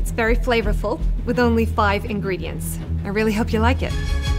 It's very flavorful, with only 5 ingredients. I really hope you like it.